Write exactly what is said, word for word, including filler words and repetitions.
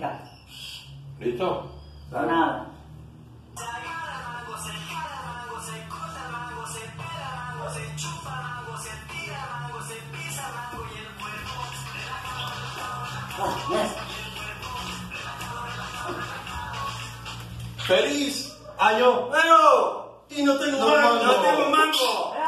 música. ¿Listo? Nada. Oh, yes. ¡Feliz año nuevo! Y no tengo No, mango. no tengo mango.